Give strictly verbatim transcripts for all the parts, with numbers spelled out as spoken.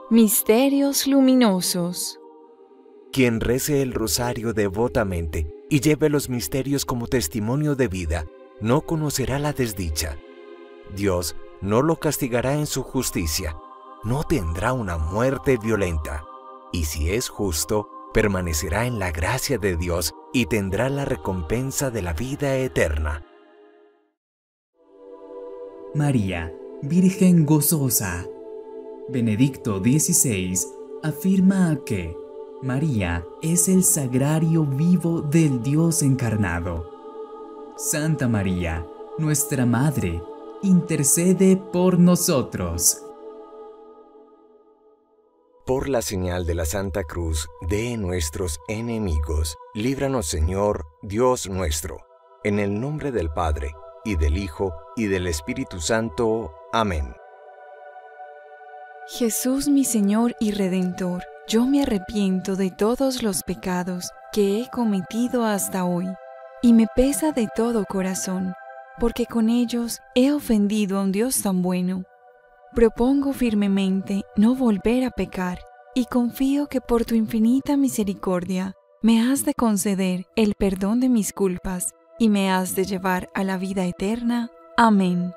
Misterios luminosos. Quien rece el rosario devotamente y lleve los misterios como testimonio de vida, no conocerá la desdicha. Dios no lo castigará en su justicia, no tendrá una muerte violenta, y si es justo, permanecerá en la gracia de Dios y tendrá la recompensa de la vida eterna. María, Virgen gozosa. Benedicto dieciséis afirma que María es el sagrario vivo del Dios encarnado. Santa María, nuestra Madre, intercede por nosotros. Por la señal de la Santa Cruz de nuestros enemigos, líbranos, Señor, Dios nuestro, en el nombre del Padre, y del Hijo, y del Espíritu Santo. Amén. Jesús, mi Señor y Redentor, yo me arrepiento de todos los pecados que he cometido hasta hoy, y me pesa de todo corazón, porque con ellos he ofendido a un Dios tan bueno. Propongo firmemente no volver a pecar, y confío que por tu infinita misericordia me has de conceder el perdón de mis culpas, y me has de llevar a la vida eterna. Amén.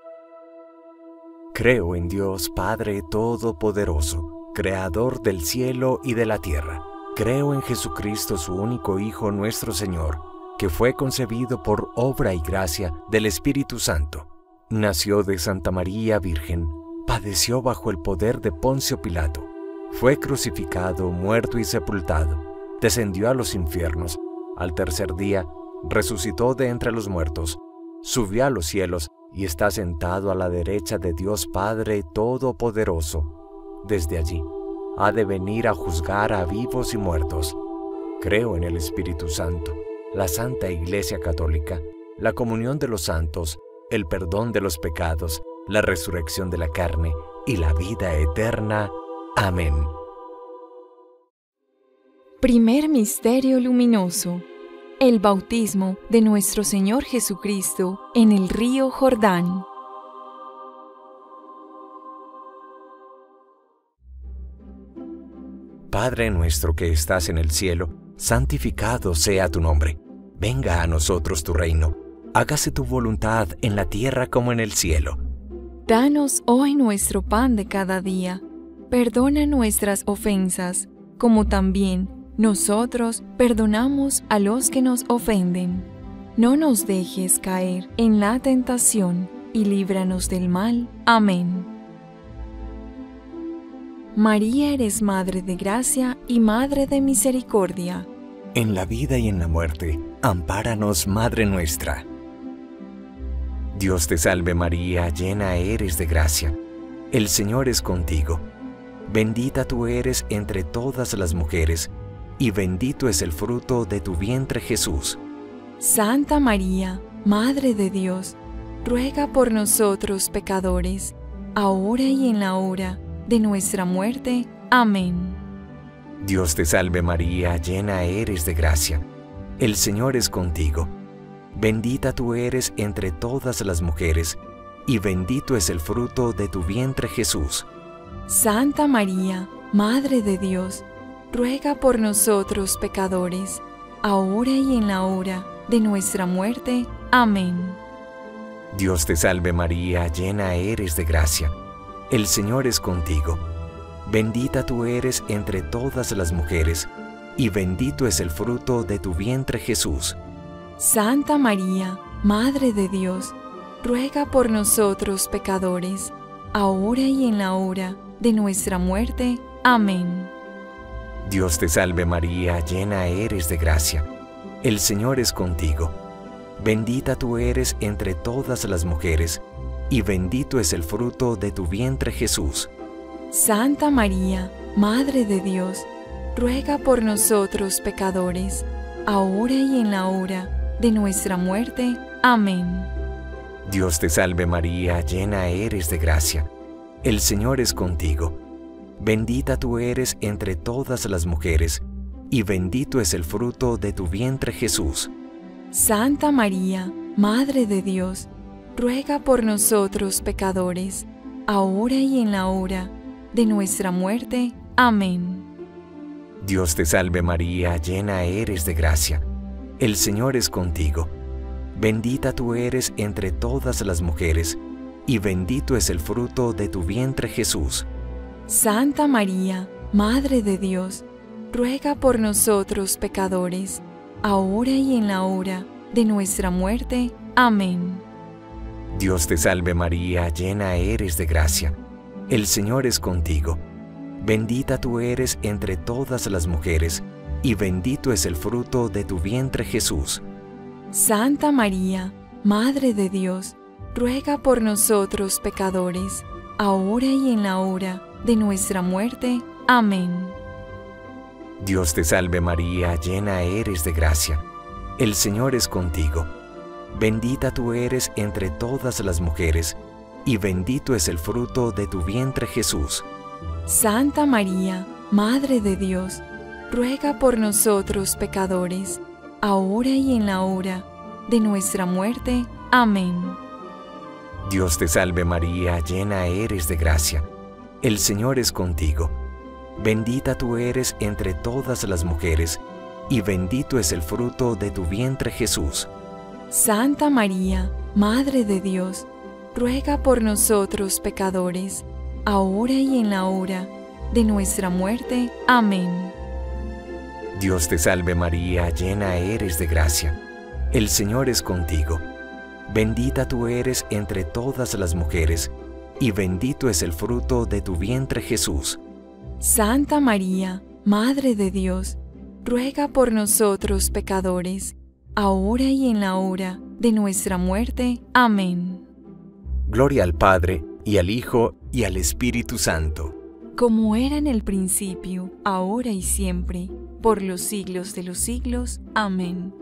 Creo en Dios Padre Todopoderoso, Creador del cielo y de la tierra. Creo en Jesucristo, su único Hijo, nuestro Señor, que fue concebido por obra y gracia del Espíritu Santo. Nació de Santa María Virgen, padeció bajo el poder de Poncio Pilato, fue crucificado, muerto y sepultado, descendió a los infiernos, al tercer día resucitó de entre los muertos, subió a los cielos y está sentado a la derecha de Dios Padre Todopoderoso. Desde allí ha de venir a juzgar a vivos y muertos. Creo en el Espíritu Santo, la Santa Iglesia Católica, la comunión de los santos, el perdón de los pecados, la resurrección de la carne y la vida eterna. Amén. Primer misterio luminoso: el bautismo de nuestro Señor Jesucristo en el río Jordán. Padre nuestro que estás en el cielo, santificado sea tu nombre. Venga a nosotros tu reino. Hágase tu voluntad en la tierra como en el cielo. Danos hoy nuestro pan de cada día. Perdona nuestras ofensas, como también nosotros perdonamos a los que nos ofenden. No nos dejes caer en la tentación, y líbranos del mal. Amén. María, eres Madre de gracia y Madre de misericordia. En la vida y en la muerte, ampáranos, Madre nuestra. Dios te salve María, llena eres de gracia. El Señor es contigo. Bendita tú eres entre todas las mujeres, y bendito es el fruto de tu vientre Jesús. Santa María, Madre de Dios, ruega por nosotros pecadores, ahora y en la hora de nuestra muerte. Amén. Dios te salve María, llena eres de gracia. El Señor es contigo. Bendita tú eres entre todas las mujeres, y bendito es el fruto de tu vientre Jesús. Santa María, Madre de Dios, ruega por nosotros pecadores, ahora y en la hora de nuestra muerte. Amén. Dios te salve María, llena eres de gracia. El Señor es contigo. Bendita tú eres entre todas las mujeres, y bendito es el fruto de tu vientre Jesús. Santa María, Madre de Dios, ruega por nosotros pecadores, ahora y en la hora de nuestra muerte. Amén. Dios te salve María, llena eres de gracia. El Señor es contigo. Bendita tú eres entre todas las mujeres, y bendito es el fruto de tu vientre Jesús. Santa María, Madre de Dios, ruega por nosotros pecadores, ahora y en la hora de nuestra muerte. Amén. Dios te salve María, llena eres de gracia. El Señor es contigo. Bendita tú eres entre todas las mujeres, y bendito es el fruto de tu vientre Jesús. Santa María, Madre de Dios, ruega por nosotros pecadores, ahora y en la hora de nuestra muerte. Amén. Dios te salve María, llena eres de gracia. El Señor es contigo. Bendita tú eres entre todas las mujeres, y bendito es el fruto de tu vientre Jesús. Santa María, Madre de Dios, ruega por nosotros pecadores, ahora y en la hora de nuestra muerte. Amén. Dios te salve María, llena eres de gracia. El Señor es contigo. Bendita tú eres entre todas las mujeres, y bendito es el fruto de tu vientre Jesús. Santa María, Madre de Dios, ruega por nosotros pecadores, ahora y en la hora de nuestra muerte. Amén. Dios te salve María, llena eres de gracia. El Señor es contigo. Bendita tú eres entre todas las mujeres, y bendito es el fruto de tu vientre Jesús. Santa María, Madre de Dios, ruega por nosotros pecadores, ahora y en la hora de nuestra muerte. Amén. Dios te salve María, llena eres de gracia. El Señor es contigo. Bendita tú eres entre todas las mujeres, y bendito es el fruto de tu vientre Jesús. Santa María, Madre de Dios, ruega por nosotros pecadores, ahora y en la hora de nuestra muerte. Amén. Dios te salve María, llena eres de gracia. El Señor es contigo. Bendita tú eres entre todas las mujeres, y bendito es el fruto de tu vientre Jesús. Santa María, Madre de Dios, ruega por nosotros pecadores, ahora y en la hora de nuestra muerte. Amén. Gloria al Padre, y al Hijo, y al Espíritu Santo. Como era en el principio, ahora y siempre, por los siglos de los siglos. Amén.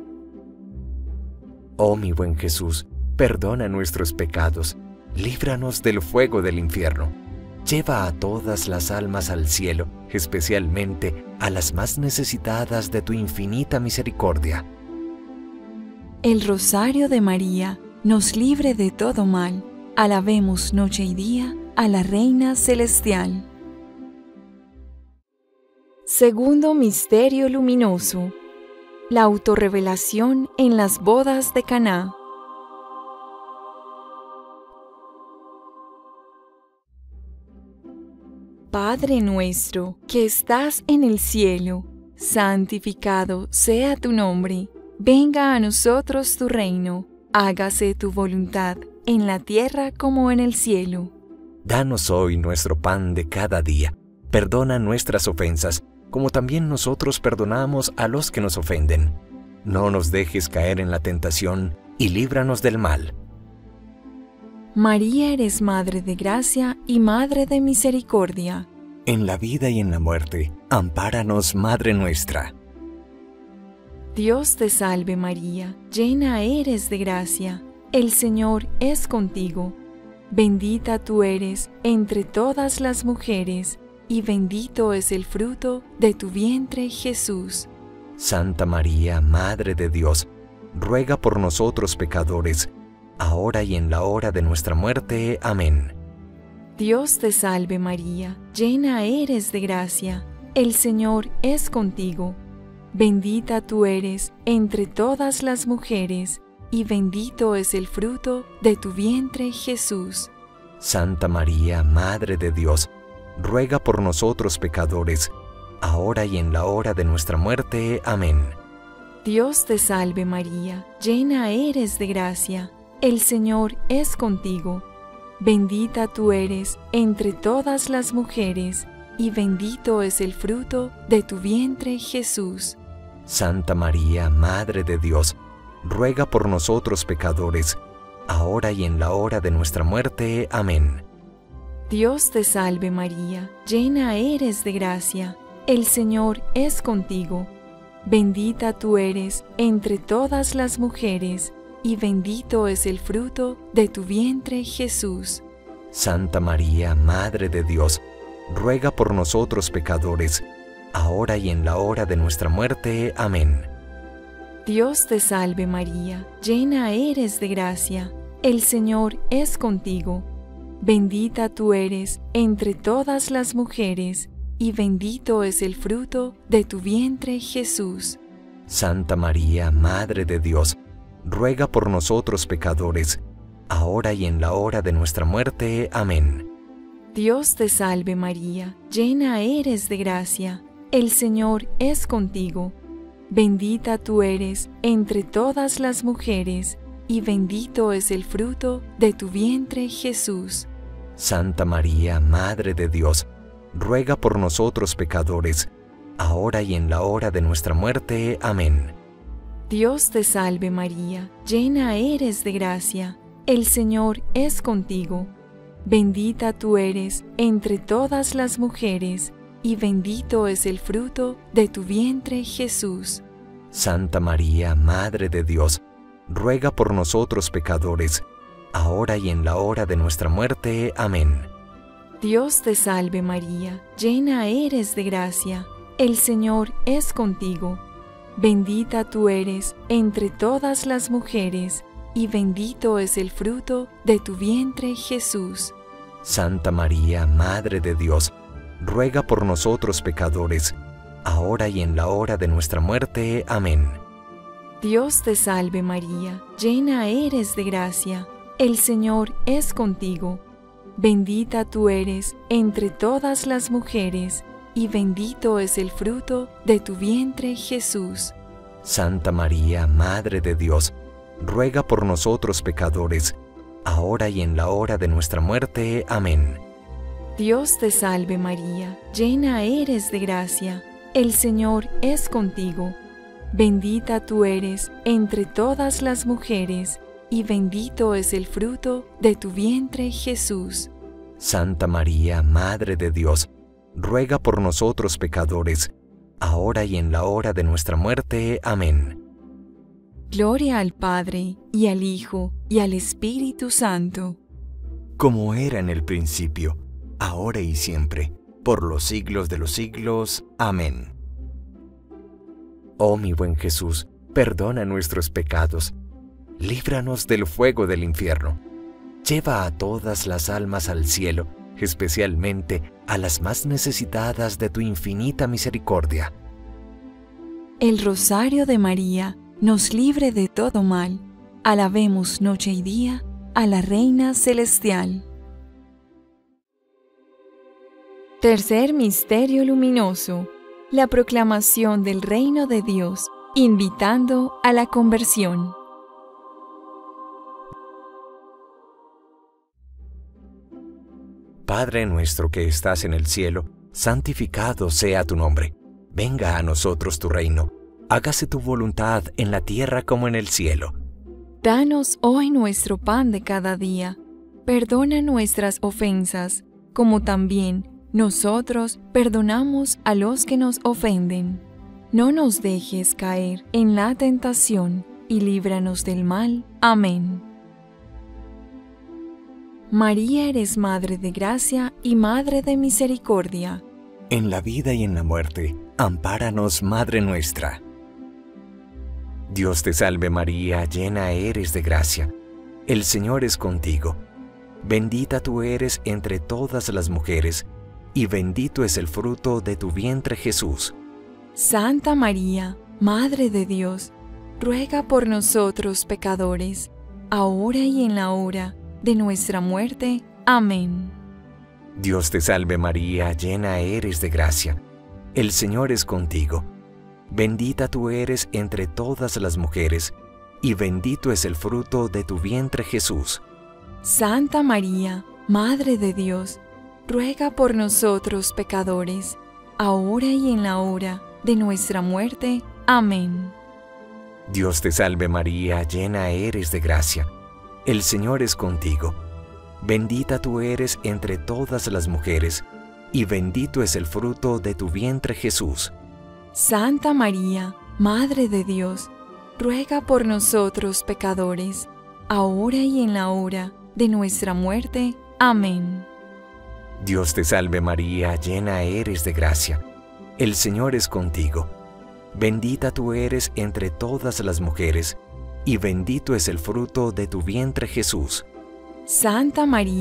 Oh mi buen Jesús, perdona nuestros pecados, líbranos del fuego del infierno. Lleva a todas las almas al cielo, especialmente a las más necesitadas de tu infinita misericordia. El rosario de María nos libre de todo mal. Alabemos noche y día a la Reina Celestial. Segundo misterio luminoso: la autorrevelación en las bodas de Caná. Padre nuestro que estás en el cielo, santificado sea tu nombre. Venga a nosotros tu reino. Hágase tu voluntad en la tierra como en el cielo. Danos hoy nuestro pan de cada día. Perdona nuestras ofensas, como también nosotros perdonamos a los que nos ofenden. No nos dejes caer en la tentación, y líbranos del mal. María, eres Madre de gracia y Madre de misericordia. En la vida y en la muerte, ampáranos, Madre nuestra. Dios te salve María, llena eres de gracia. El Señor es contigo. Bendita tú eres entre todas las mujeres, y bendito es el fruto de tu vientre Jesús. Santa María, Madre de Dios, ruega por nosotros pecadores, ahora y en la hora de nuestra muerte. Amén. Dios te salve María, llena eres de gracia. El Señor es contigo. Bendita tú eres entre todas las mujeres, y bendito es el fruto de tu vientre Jesús. Santa María, Madre de Dios, ruega por nosotros pecadores, ahora y en la hora de nuestra muerte. Amén. Dios te salve María, llena eres de gracia. El Señor es contigo. Bendita tú eres entre todas las mujeres, y bendito es el fruto de tu vientre Jesús. Santa María, Madre de Dios, ruega por nosotros pecadores, ahora y en la hora de nuestra muerte. Amén. Dios te salve María, llena eres de gracia. El Señor es contigo. Bendita tú eres entre todas las mujeres, y bendito es el fruto de tu vientre Jesús. Santa María, Madre de Dios, ruega por nosotros pecadores, ahora y en la hora de nuestra muerte. Amén. Dios te salve María, llena eres de gracia. El Señor es contigo. Bendita tú eres entre todas las mujeres, y bendito es el fruto de tu vientre, Jesús. Santa María, Madre de Dios, ruega por nosotros pecadores, ahora y en la hora de nuestra muerte. Amén. Dios te salve María, llena eres de gracia, el Señor es contigo. Bendita tú eres entre todas las mujeres, y bendito es el fruto de tu vientre, Jesús. Santa María, Madre de Dios, ruega por nosotros pecadores, ahora y en la hora de nuestra muerte. Amén. Dios te salve María, llena eres de gracia, el Señor es contigo. Bendita tú eres entre todas las mujeres, y bendito es el fruto de tu vientre, Jesús. Santa María, Madre de Dios, ruega por nosotros pecadores, ahora y en la hora de nuestra muerte. Amén. Dios te salve María, llena eres de gracia, el Señor es contigo. Bendita tú eres entre todas las mujeres, y bendito es el fruto de tu vientre, Jesús. Santa María, Madre de Dios, ruega por nosotros pecadores, ahora y en la hora de nuestra muerte. Amén. Dios te salve María, llena eres de gracia, el Señor es contigo. Bendita tú eres entre todas las mujeres, y bendito es el fruto de tu vientre, Jesús. Santa María, Madre de Dios, ruega por nosotros pecadores, ahora y en la hora de nuestra muerte. Amén. Dios te salve María, llena eres de gracia, el Señor es contigo. Bendita tú eres entre todas las mujeres, y bendito es el fruto de tu vientre, Jesús. Santa María, Madre de Dios, ruega por nosotros pecadores, ahora y en la hora de nuestra muerte. Amén. Gloria al Padre, y al Hijo, y al Espíritu Santo. Como era en el principio, ahora y siempre, por los siglos de los siglos. Amén. Oh mi buen Jesús, perdona nuestros pecados, líbranos del fuego del infierno, lleva a todas las almas al cielo, especialmente a las más necesitadas de tu infinita misericordia. El Rosario de María nos libre de todo mal. Alabemos noche y día a la Reina Celestial. Tercer misterio luminoso: la proclamación del reino de Dios, invitando a la conversión. Padre nuestro que estás en el cielo, santificado sea tu nombre. Venga a nosotros tu reino. Hágase tu voluntad en la tierra como en el cielo. Danos hoy nuestro pan de cada día. Perdona nuestras ofensas, como también nosotros perdonamos a los que nos ofenden. No nos dejes caer en la tentación, y líbranos del mal. Amén. María, eres Madre de gracia y Madre de misericordia. En la vida y en la muerte, ampáranos, Madre nuestra. Dios te salve María, llena eres de gracia. El Señor es contigo. Bendita tú eres entre todas las mujeres, y bendito es el fruto de tu vientre, Jesús. Santa María, Madre de Dios, ruega por nosotros pecadores, ahora y en la hora de nuestra muerte. Amén. Dios te salve María, llena eres de gracia. El Señor es contigo. Bendita tú eres entre todas las mujeres, y bendito es el fruto de tu vientre, Jesús. Santa María, Madre de Dios, ruega por nosotros pecadores, ahora y en la hora de nuestra muerte. Amén. Dios te salve María, llena eres de gracia. El Señor es contigo. Bendita tú eres entre todas las mujeres, y bendito es el fruto de tu vientre, Jesús. Santa María, Madre de Dios, ruega por nosotros pecadores, ahora y en la hora de nuestra muerte. Amén. Dios te salve María, llena eres de gracia. El Señor es contigo. Bendita tú eres entre todas las mujeres, y bendito es el fruto de tu vientre, Jesús. Santa María,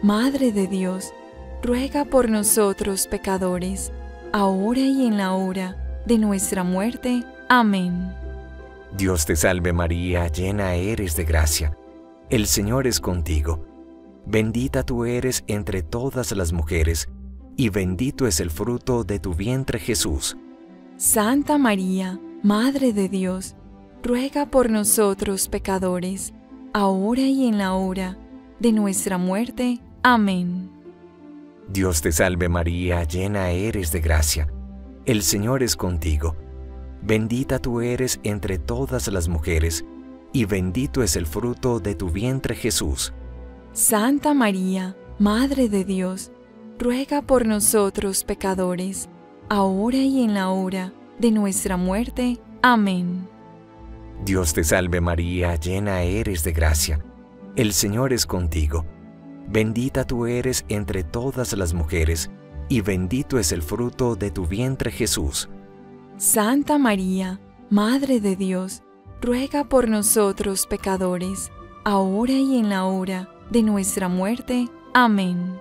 Madre de Dios, ruega por nosotros pecadores, ahora y en la hora de nuestra muerte. Amén. Dios te salve María, llena eres de gracia. El Señor es contigo. Bendita tú eres entre todas las mujeres, y bendito es el fruto de tu vientre Jesús. Santa María, Madre de Dios, ruega por nosotros pecadores, ahora y en la hora de nuestra muerte. Amén. Dios te salve María, llena eres de gracia. El Señor es contigo. Bendita tú eres entre todas las mujeres, y bendito es el fruto de tu vientre Jesús. Santa María, Madre de Dios, ruega por nosotros pecadores, ahora y en la hora de nuestra muerte. Amén. Dios te salve María, llena eres de gracia. El Señor es contigo. Bendita tú eres entre todas las mujeres, y bendito es el fruto de tu vientre Jesús. Santa María, Madre de Dios, ruega por nosotros pecadores, ahora y en la hora de nuestra muerte. Amén.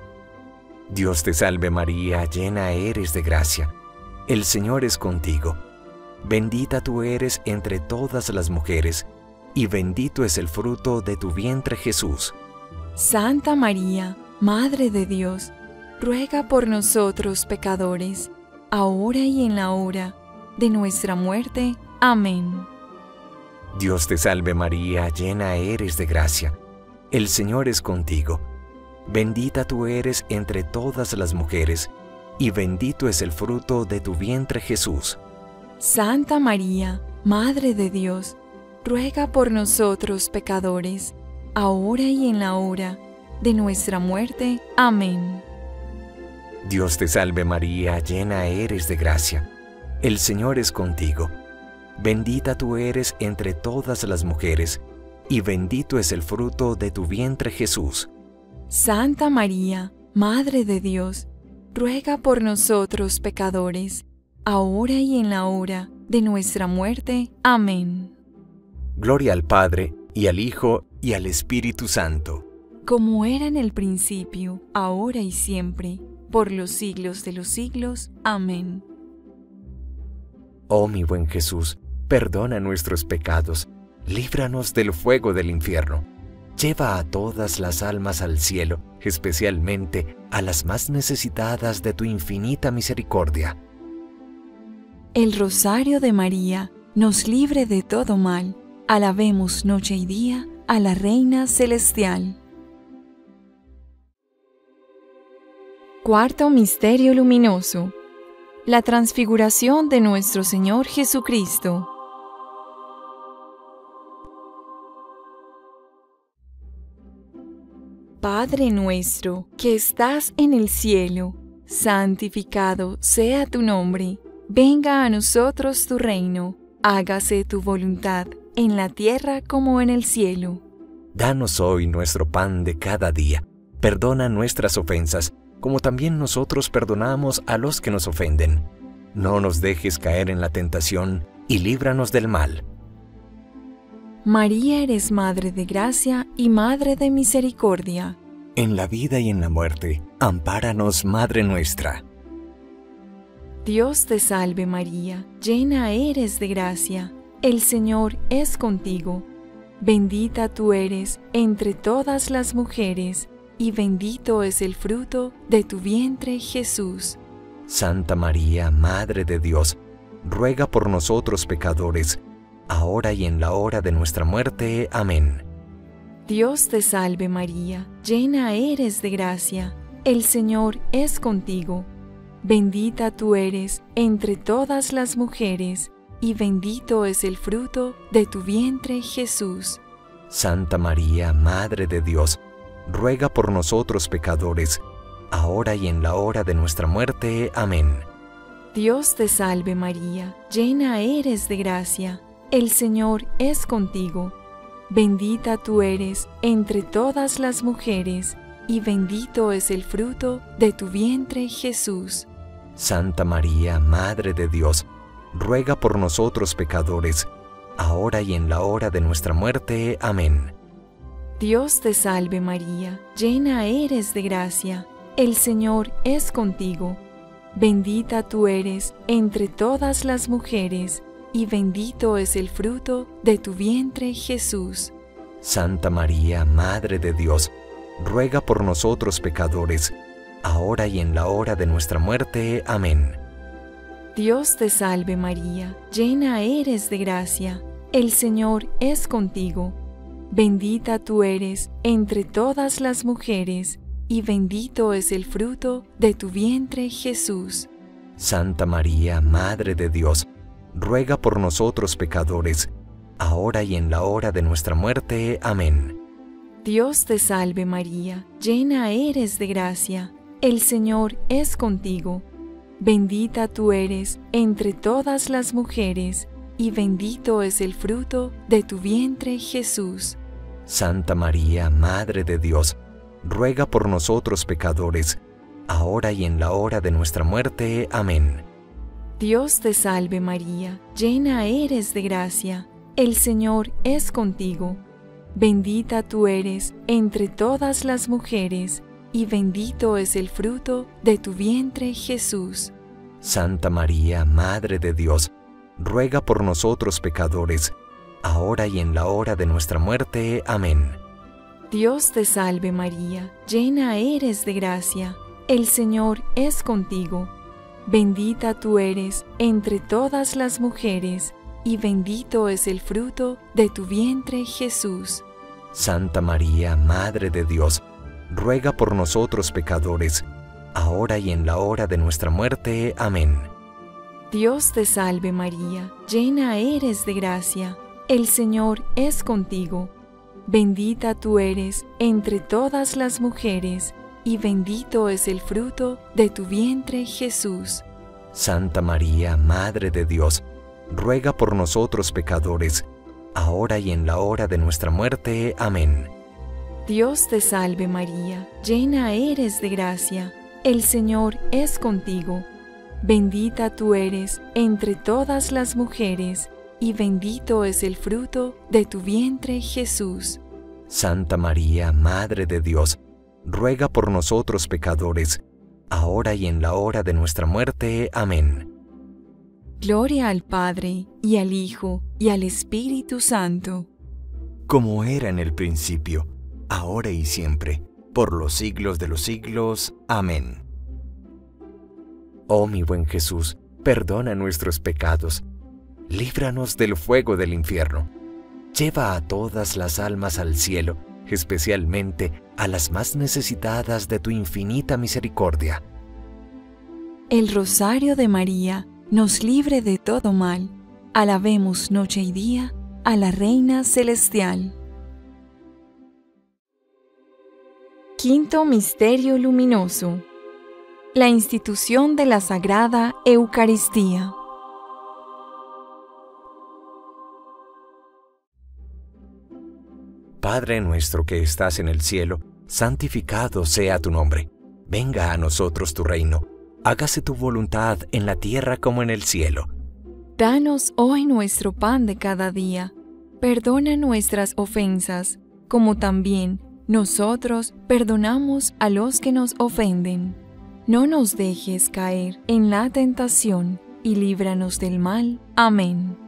Dios te salve María, llena eres de gracia. El Señor es contigo. Bendita tú eres entre todas las mujeres, y bendito es el fruto de tu vientre Jesús. Santa María, Madre de Dios, ruega por nosotros pecadores, ahora y en la hora de nuestra muerte. Amén. Dios te salve María, llena eres de gracia. El Señor es contigo. Bendita tú eres entre todas las mujeres, y bendito es el fruto de tu vientre Jesús. Santa María, Madre de Dios, ruega por nosotros pecadores, ahora y en la hora de nuestra muerte. Amén. Dios te salve María, llena eres de gracia. El Señor es contigo. Bendita tú eres entre todas las mujeres, y bendito es el fruto de tu vientre Jesús. Santa María, Madre de Dios, ruega por nosotros pecadores, ahora y en la hora de nuestra muerte. Amén. Gloria al Padre, y al Hijo, y al Espíritu Santo. Como era en el principio, ahora y siempre, por los siglos de los siglos. Amén. Oh mi buen Jesús, perdona nuestros pecados, líbranos del fuego del infierno. Lleva a todas las almas al cielo, especialmente a las más necesitadas de tu infinita misericordia. El rosario de María nos libre de todo mal. Alabemos noche y día a la Reina Celestial. Cuarto misterio luminoso: la transfiguración de nuestro Señor Jesucristo. Padre nuestro, que estás en el cielo, santificado sea tu nombre. Venga a nosotros tu reino. Hágase tu voluntad, en la tierra como en el cielo. Danos hoy nuestro pan de cada día. Perdona nuestras ofensas, como también nosotros perdonamos a los que nos ofenden. No nos dejes caer en la tentación, y líbranos del mal. María, eres Madre de gracia y Madre de misericordia. En la vida y en la muerte, ampáranos, Madre nuestra. Dios te salve María, llena eres de gracia. El Señor es contigo. Bendita tú eres entre todas las mujeres, y bendito es el fruto de tu vientre, Jesús. Santa María, Madre de Dios, ruega por nosotros pecadores, ahora y en la hora de nuestra muerte. Amén. Dios te salve María, llena eres de gracia. El Señor es contigo. Bendita tú eres entre todas las mujeres, y bendito es el fruto de tu vientre, Jesús. Santa María, Madre de Dios, ruega por nosotros pecadores, ahora y en la hora de nuestra muerte. Amén. Dios te salve María, llena eres de gracia. El Señor es contigo. Bendita tú eres entre todas las mujeres, y bendito es el fruto de tu vientre, Jesús. Santa María, Madre de Dios, ruega por nosotros pecadores, ahora y en la hora de nuestra muerte. Amén. Dios te salve María, llena eres de gracia, el Señor es contigo. Bendita tú eres entre todas las mujeres, y bendito es el fruto de tu vientre, Jesús. Santa María, Madre de Dios, ruega por nosotros pecadores, ahora y en la hora de nuestra muerte. Amén. Dios te salve María, llena eres de gracia, el Señor es contigo. Bendita tú eres entre todas las mujeres, y bendito es el fruto de tu vientre, Jesús. Santa María, Madre de Dios, ruega por nosotros pecadores, ahora y en la hora de nuestra muerte. Amén. Dios te salve María, llena eres de gracia, el Señor es contigo. Bendita tú eres entre todas las mujeres, y bendito es el fruto de tu vientre, Jesús. Santa María, Madre de Dios, ruega por nosotros pecadores, ahora y en la hora de nuestra muerte. Amén. Dios te salve María, llena eres de gracia, el Señor es contigo. Bendita tú eres entre todas las mujeres, y bendito es el fruto de tu vientre, Jesús. Santa María, Madre de Dios, ruega por nosotros pecadores, ahora y en la hora de nuestra muerte. Amén. Dios te salve María, llena eres de gracia, el Señor es contigo. Bendita tú eres entre todas las mujeres, y bendito es el fruto de tu vientre, Jesús. Santa María, Madre de Dios, ruega por nosotros pecadores, ahora y en la hora de nuestra muerte. Amén. Dios te salve María, llena eres de gracia, el Señor es contigo. Bendita tú eres entre todas las mujeres, y bendito es el fruto de tu vientre, Jesús. Santa María, Madre de Dios, ruega por nosotros pecadores, ahora y en la hora de nuestra muerte. Amén. Dios te salve María, llena eres de gracia, el Señor es contigo. Bendita tú eres entre todas las mujeres, y bendito es el fruto de tu vientre, Jesús. Santa María, Madre de Dios, ruega por nosotros pecadores, ahora y en la hora de nuestra muerte. Amén. Gloria al Padre, y al Hijo, y al Espíritu Santo. Como era en el principio, ahora y siempre, por los siglos de los siglos. Amén. Oh mi buen Jesús, perdona nuestros pecados, líbranos del fuego del infierno, lleva a todas las almas al cielo, especialmente a las más necesitadas de tu infinita misericordia. El Rosario de María nos libre de todo mal. Alabemos noche y día a la Reina Celestial. Quinto Misterio Luminoso: la institución de la Sagrada Eucaristía. Padre nuestro que estás en el cielo, santificado sea tu nombre. Venga a nosotros tu reino. Hágase tu voluntad en la tierra como en el cielo. Danos hoy nuestro pan de cada día. Perdona nuestras ofensas, como también nosotros perdonamos a los que nos ofenden. No nos dejes caer en la tentación, y líbranos del mal. Amén.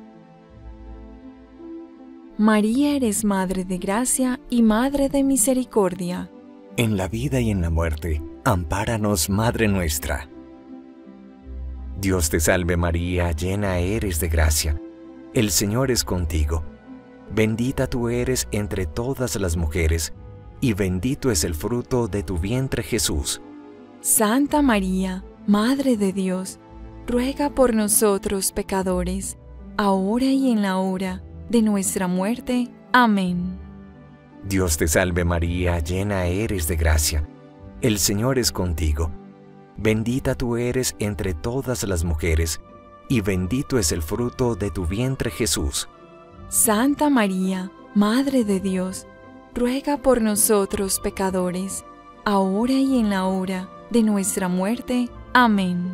María, eres Madre de Gracia y Madre de Misericordia. En la vida y en la muerte, ampáranos, Madre nuestra. Dios te salve María, llena eres de gracia. El Señor es contigo. Bendita tú eres entre todas las mujeres, y bendito es el fruto de tu vientre, Jesús. Santa María, Madre de Dios, ruega por nosotros pecadores, ahora y en la hora de nuestra muerte. Amén. Dios te salve María, llena eres de gracia. El Señor es contigo. Bendita tú eres entre todas las mujeres, y bendito es el fruto de tu vientre, Jesús. Santa María, Madre de Dios, ruega por nosotros pecadores, ahora y en la hora de nuestra muerte. Amén.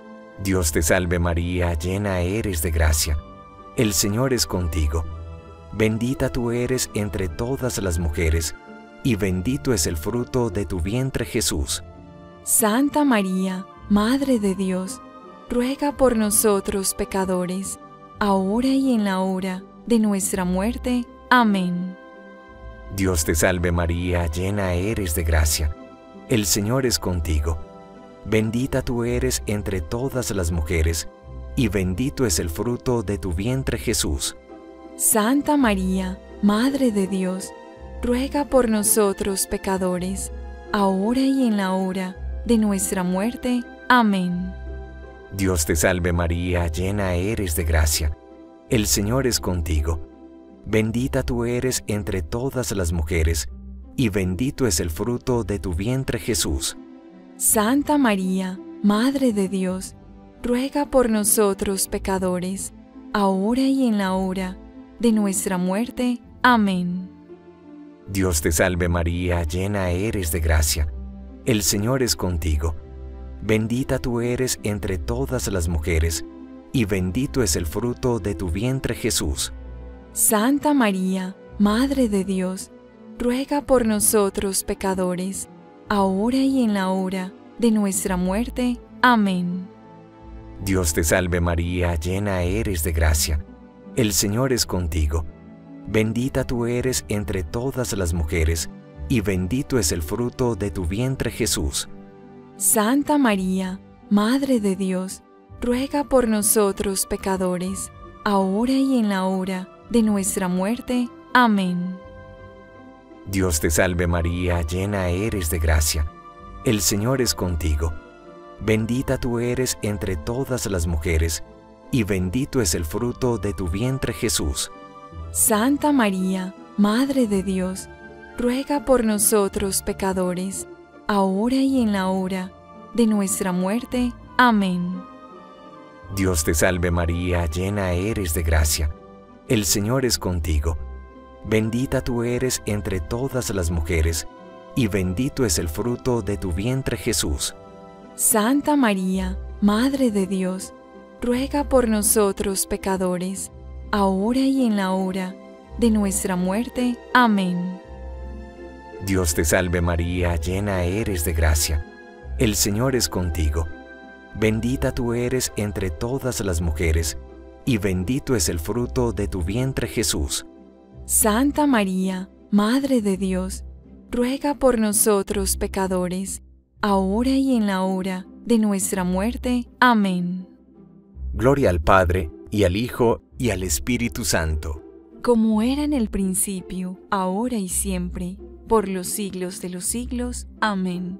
Dios te salve María, llena eres de gracia. El Señor es contigo. bendita tú eres entre todas las mujeres, y bendito es el fruto de tu vientre Jesús. Santa María, Madre de Dios, ruega por nosotros pecadores, ahora y en la hora de nuestra muerte. Amén. Dios te salve María, llena eres de gracia. El Señor es contigo. Bendita tú eres entre todas las mujeres, y bendito es el fruto de tu vientre Jesús. Santa María, Madre de Dios, ruega por nosotros pecadores, ahora y en la hora de nuestra muerte. Amén. Dios te salve María, llena eres de gracia. El Señor es contigo. Bendita tú eres entre todas las mujeres, y bendito es el fruto de tu vientre Jesús. Santa María, Madre de Dios, ruega por nosotros pecadores, ahora y en la hora de nuestra muerte. Amén. Dios te salve María, llena eres de gracia. El Señor es contigo. Bendita tú eres entre todas las mujeres, y bendito es el fruto de tu vientre Jesús. Santa María, Madre de Dios, ruega por nosotros pecadores, ahora y en la hora de nuestra muerte. Amén. Dios te salve María, llena eres de gracia. El Señor es contigo. Bendita tú eres entre todas las mujeres, y bendito es el fruto de tu vientre Jesús. Santa María, Madre de Dios, ruega por nosotros pecadores, ahora y en la hora de nuestra muerte. Amén. Dios te salve María, llena eres de gracia. El Señor es contigo. Bendita tú eres entre todas las mujeres, y bendito es el fruto de tu vientre Jesús. Santa María, Madre de Dios, ruega por nosotros pecadores, ahora y en la hora de nuestra muerte. Amén. Dios te salve María, llena eres de gracia. El Señor es contigo. Bendita tú eres entre todas las mujeres, y bendito es el fruto de tu vientre Jesús. Santa María, Madre de Dios, ruega por nosotros pecadores, ahora y en la hora de nuestra muerte. Amén. Dios te salve María, llena eres de gracia. El Señor es contigo. Bendita tú eres entre todas las mujeres, y bendito es el fruto de tu vientre Jesús. Santa María, Madre de Dios, ruega por nosotros pecadores, ahora y en la hora de nuestra muerte. Amén. Gloria al Padre, y al Hijo, y al Espíritu Santo. Como era en el principio, ahora y siempre, por los siglos de los siglos. Amén.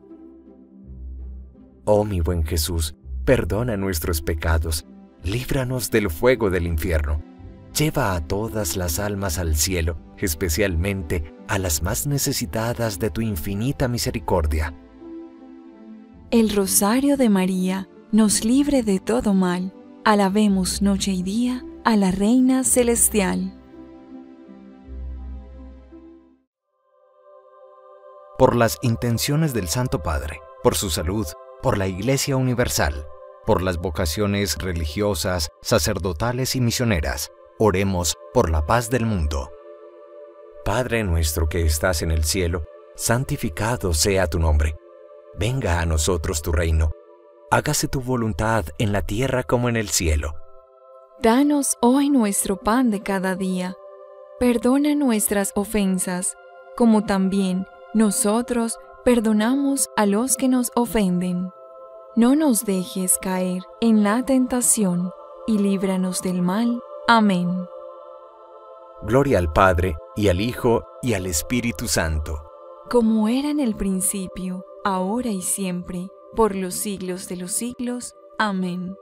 Oh mi buen Jesús, perdona nuestros pecados, líbranos del fuego del infierno. Lleva a todas las almas al cielo, especialmente a las más necesitadas de tu infinita misericordia. El rosario de María nos libre de todo mal. Alabemos noche y día a la Reina Celestial. Por las intenciones del Santo Padre, por su salud, por la Iglesia Universal, por las vocaciones religiosas, sacerdotales y misioneras, oremos por la paz del mundo. Padre nuestro que estás en el cielo, santificado sea tu nombre. Venga a nosotros tu reino. Hágase tu voluntad en la tierra como en el cielo. Danos hoy nuestro pan de cada día. Perdona nuestras ofensas, como también nosotros perdonamos a los que nos ofenden. No nos dejes caer en la tentación, y líbranos del mal. Amén. Gloria al Padre, y al Hijo, y al Espíritu Santo. Como era en el principio, ahora y siempre, por los siglos de los siglos. Amén.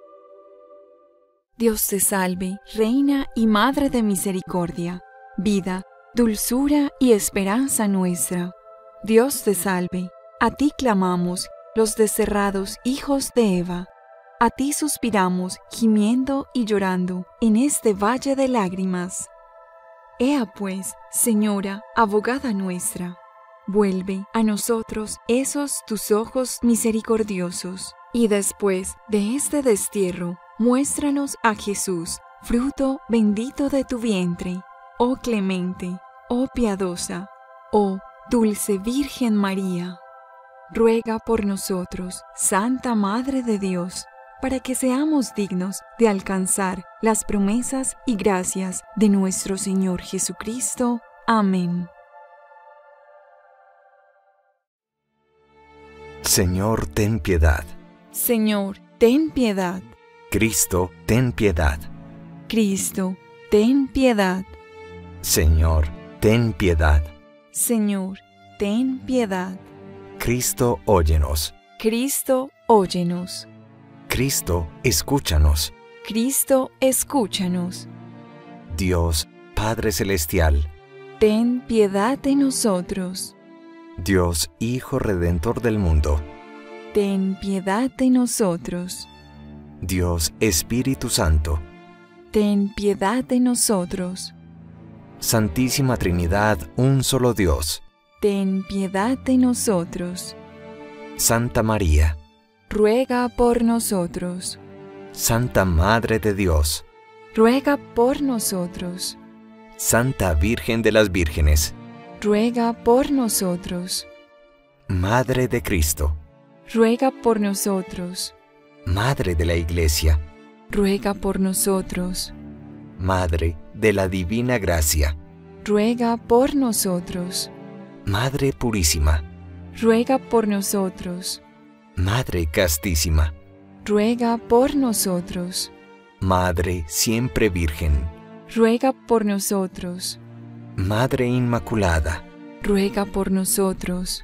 Dios te salve, Reina y Madre de misericordia, vida, dulzura y esperanza nuestra. Dios te salve, a ti clamamos, los desterrados hijos de Eva. A ti suspiramos, gimiendo y llorando, en este valle de lágrimas. Ea pues, Señora, abogada nuestra, vuelve a nosotros esos tus ojos misericordiosos, y después de este destierro, muéstranos a Jesús, fruto bendito de tu vientre. oh clemente, oh piadosa, oh dulce Virgen María. Ruega por nosotros, Santa Madre de Dios, para que seamos dignos de alcanzar las promesas y gracias de nuestro Señor Jesucristo. Amén. Señor, ten piedad. Señor, ten piedad. Cristo, ten piedad. Cristo, ten piedad. Señor, ten piedad. Señor, ten piedad. Cristo, óyenos. Cristo, óyenos. Cristo, escúchanos. Cristo, escúchanos. Dios, Padre Celestial. Ten piedad de nosotros. Dios, Hijo Redentor del mundo. Ten piedad de nosotros. Dios, Espíritu Santo. Ten piedad de nosotros. Santísima Trinidad, un solo Dios. Ten piedad de nosotros. Santa María. Ruega por nosotros. Santa Madre de Dios. Ruega por nosotros. Santa Virgen de las Vírgenes. Ruega por nosotros. Madre de Cristo. Ruega por nosotros. Madre de la Iglesia. Ruega por nosotros. Madre de la Divina Gracia. Ruega por nosotros. Madre Purísima. Ruega por nosotros. Madre Castísima. Ruega por nosotros. Madre Siempre Virgen. Ruega por nosotros. Madre Inmaculada. Ruega por nosotros.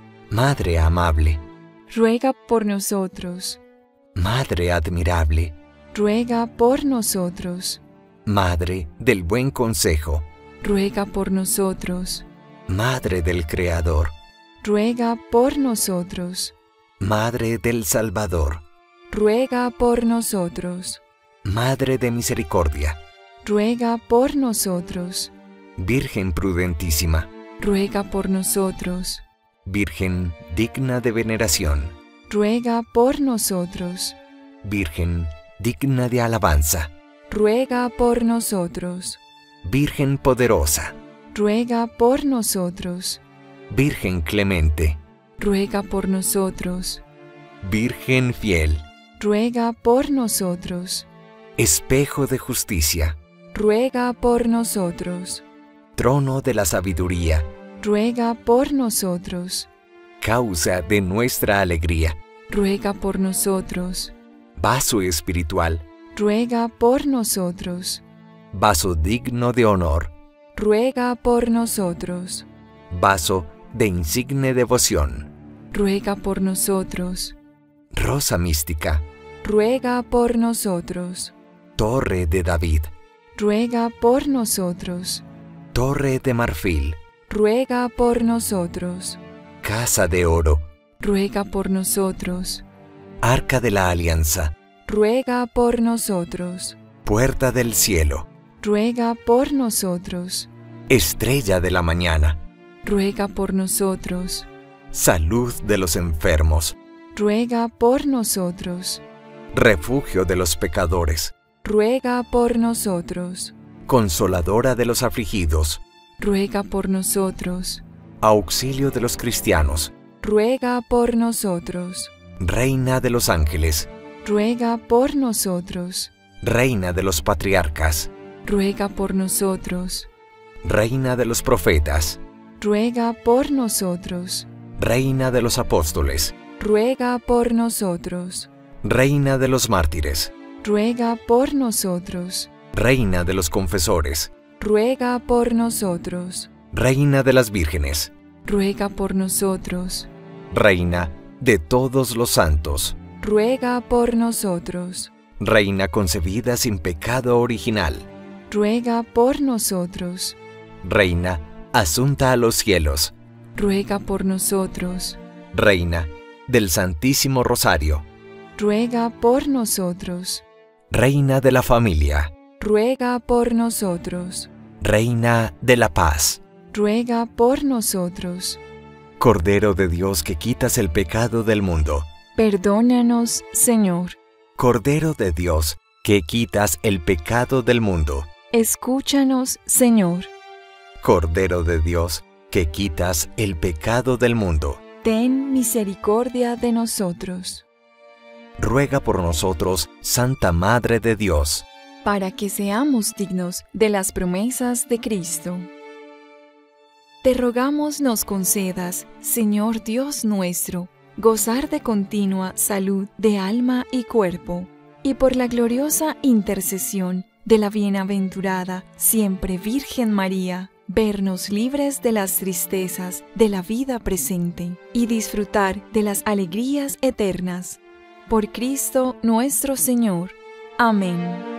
Madre Amable. Ruega por nosotros. Madre Admirable. Ruega por nosotros. Madre del Buen Consejo. Ruega por nosotros. Madre del Creador. Ruega por nosotros. Madre del Salvador. Ruega por nosotros. Madre de Misericordia. Ruega por nosotros. Virgen prudentísima. Ruega por nosotros. Virgen digna de veneración. Ruega por nosotros. Virgen digna de alabanza. Ruega por nosotros. Virgen poderosa. Ruega por nosotros. Virgen clemente. Ruega por nosotros. Virgen fiel. Ruega por nosotros. Espejo de justicia. Ruega por nosotros. Trono de la sabiduría. Ruega por nosotros. Causa de nuestra alegría. Ruega por nosotros. Vaso espiritual. Ruega por nosotros. Vaso digno de honor. Ruega por nosotros. Vaso de insigne devoción. Ruega por nosotros. Rosa mística. Ruega por nosotros. Torre de David. Ruega por nosotros. Torre de marfil. Ruega por nosotros. Casa de oro. Ruega por nosotros. Arca de la alianza. Ruega por nosotros. Puerta del cielo. Ruega por nosotros. Estrella de la mañana. Ruega por nosotros. Salud de los enfermos. Ruega por nosotros. Refugio de los pecadores. Ruega por nosotros. Consoladora de los afligidos. Ruega por nosotros. Auxilio de los cristianos. Ruega por nosotros. Reina de los ángeles. Ruega por nosotros. Reina de los patriarcas. Ruega por nosotros. Reina de los profetas. Ruega por nosotros. Reina de los apóstoles. Ruega por nosotros. Reina de los mártires. Ruega por nosotros. Reina de los confesores. Ruega por nosotros. Reina de las vírgenes. Ruega por nosotros. Reina de todos los santos. Ruega por nosotros. Reina concebida sin pecado original. Ruega por nosotros. Reina asunta a los cielos. Ruega por nosotros. Reina del Santísimo Rosario. Ruega por nosotros. Reina de la familia. Ruega por nosotros. Reina de la paz. Ruega por nosotros. Cordero de Dios que quitas el pecado del mundo. Perdónanos, Señor. Cordero de Dios que quitas el pecado del mundo. Escúchanos, Señor. Cordero de Dios, que quitas el pecado del mundo, ten misericordia de nosotros. ruega por nosotros, Santa Madre de Dios, para que seamos dignos de las promesas de Cristo. Te rogamos nos concedas, Señor Dios nuestro, gozar de continua salud de alma y cuerpo, y por la gloriosa intercesión de la bienaventurada siempre Virgen María, vernos libres de las tristezas de la vida presente y disfrutar de las alegrías eternas. Por Cristo nuestro Señor. Amén.